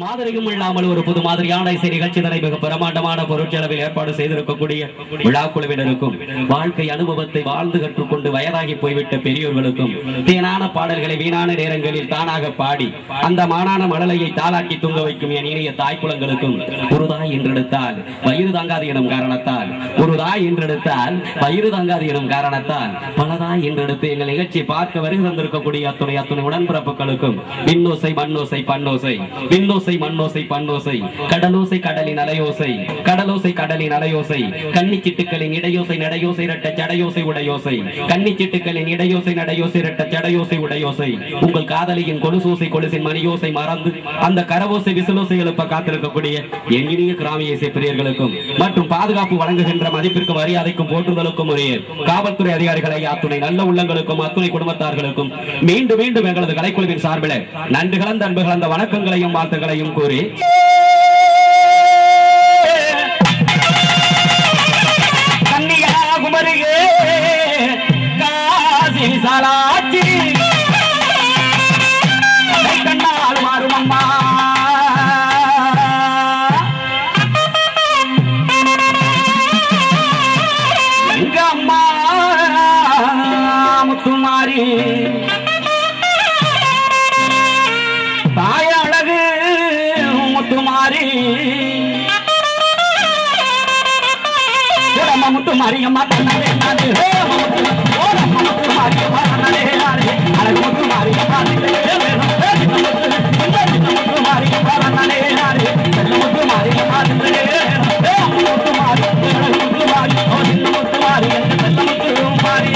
மாதிரியும் இல்லாமல் ஒரு புது மாதிரியான இசை நிகழ்ச்சிகளை மிக பிரமாண்டமான பொருட்செலவில் ஏற்பாடு செய்திருக்கக்கூடிய விழா குழுவினருக்கும் வாழ்க்கை அனுபவத்தை வாழ்ந்து கற்றுக்கொண்டு வயதாகி போய்விட்ட பெரியோர்களுக்கும் தேனான பாடல்களை வீணான நேரங்களில் தானாக பாடி அந்த மானான மழலையை தாளாட்டி தூங்க வைக்கும் என் இனிய தாய்க்குளங்களுக்கும் ஒரு தாய் என்றெடுத்தால் வயிறு தாங்காது எனும் காரணத்தால் ஒரு தாய் என்றெடுத்தால் வயிறு தாங்காது எனும் காரணத்தால் பலதாய் என்றெடுத்து எங்கள் நிகழ்ச்சியை பார்க்க வருகை தந்திருக்கக்கூடிய அத்துணை உடன்பிறப்புகளுக்கும் விண்ணோசை மண்ணோசை பண்ணோசை விண்ணோசை மண்ணோசை பண்ணோசை கடலோசை கடலின் அலையோசை கடலோசை கடலின் அலையோசை கன்னிச்சிட்டுக்களின் இடையோசை நடையோசை இரட்ட ஜடையோசை உடையோசை கன்னிச்சிட்டுக்களின் இடையோசை நடையோசை இரட்ட ஜடையோசை உடையோசை உங்கள் காதலியின் கொலுசோசை கொலுசின் மணியோசை மறந்து அந்த கரவோசை விசிலோசை எழுப்ப காத்திருக்கக்கூடிய எங்கினிய கிராமிய இசை பிரியர்களுக்கும் மற்றும் பாதுகாப்பு வழங்குகின்ற மதிப்பிற்கும் மரியாதைக்கும் போற்றுதலுக்கும் உரிய காவல்துறை அதிகாரிகளை அத்துணை நல்ல உள்ளங்களுக்கும் அத்துணை குடும்பத்தார்களுக்கும் மீண்டும் மீண்டும் எங்களது கலைக்குழுவின் சார்பில் நன்றி கலந்த அன்பு கலந்த வணக்கங்களையும் வாழ்த்துக்களையும் கூறி கன்னியாகுமரியே காசி விசாலாட்சி கண்ணால் மாறும் அம்மா எங்க அம்மா முத்துமாரி தாய் அழகு முத்துமாரி முத்துமாரி அம்மா தன்னாலே நானே முத்துமாரி அம்மா தன்னாலே நானே அழகு முத்துமாரி அம்மா முத்துமாரி அம்மா தன்னாலே நானே முத்துமாரி அம்மா தன்னாலே முத்துமாரி முத்துமாரி முத்துமாரி முத்துமாரி